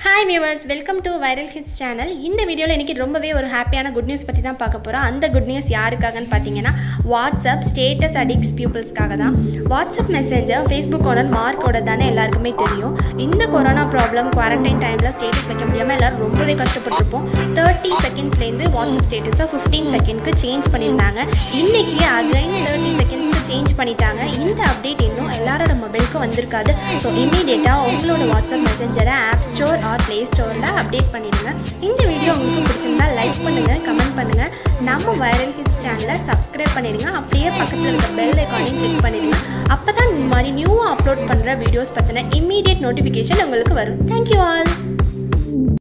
Hi viewers, welcome to Viral Hits channel. இந்த வீடியோல இன்னைக்கு ரொம்பவே ஒரு ஹாப்பியான குட் நியூஸ் பத்தி தான் பார்க்க போறோம். அந்த குட் நியூஸ் யாருக்காகன்னு பாத்தீங்கன்னா WhatsApp ஸ்டேட்டஸ் அடிக்ட்ஸ் பீப்பிள்ஸ்க்காக தான். WhatsApp மெசேஞ்சர் Facebook ஓனர் மார்க்கோட தானே எல்லாருக்குமே தெரியும். இந்த கொரோனா ப்ராப்ளம் குவாரண்டைன் டைம்ல ஸ்டேட்டஸ் வைக்க முடியாம எல்லாரும் ரொம்பவே கஷ்டப்பட்டிருப்போம். 30 செகண்ட்ஸ்ல இருந்து WhatsApp ஸ்டேட்டஸை 15 செகண்ட்க்கு சேஞ்ச் பண்ணிருந்தாங்க. இன்னைக்கு அகைன் 30 செகண்ட்ஸ்க்கு சேஞ்ச் பண்ணிட்டாங்க. இந்த அப்டேட் இன்னும் எல்லாரோட மொபைலுக்கு வந்திருக்காது. ஸோ இமீடியட்டா உங்களோட WhatsApp மெசேஞ்சரை ஆப் ஸ்டோர் ஆர் ப்ளே ஸ்டோரில் அப்டேட் பண்ணிடுங்க. இந்த வீடியோ உங்களுக்கு பிடிச்சிருந்தா லைக் பண்ணுங்கள், கமெண்ட் பண்ணுங்கள், நம்ம வைரல் ஹிட்ஸ் சேனலை சப்ஸ்கிரைப் பண்ணிடுங்க. அப்படியே பக்கத்தில் இருக்க பெல் ஐக்கானையும் கிளிக் பண்ணிடுங்க. அப்போ தான் இந்த மாதிரி நியூவாக அப்லோட் பண்ணுற வீடியோஸ் பற்றின இம்மீடியட் நோட்டிஃபிகேஷன் உங்களுக்கு வரும். Thank you all.